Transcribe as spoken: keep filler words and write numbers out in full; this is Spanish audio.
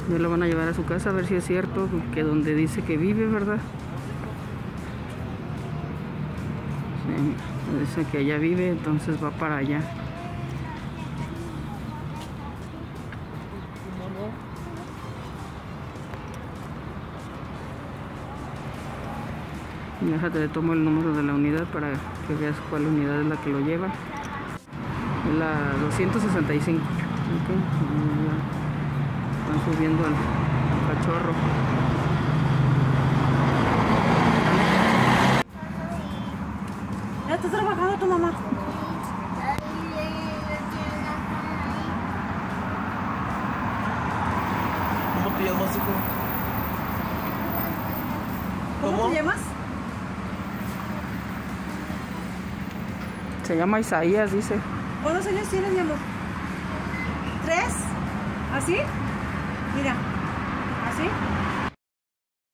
Ya lo van a llevar a su casa a ver si es cierto que donde dice que vive, ¿verdad? Sí, dice que allá vive, entonces va para allá. Déjate, le tomo el número de la unidad para que veas cuál unidad es la que lo lleva. Es la doscientos sesenta y cinco. Okay. Están subiendo al cachorro. ¿Ya está trabajando tu mamá? ¿Cómo te llamas, hijo? ¿Cómo, ¿Cómo te llamas? Se llama Isaías, dice. ¿Cuántos años tienes, mi amor? ¿Tres? ¿Así? Mira.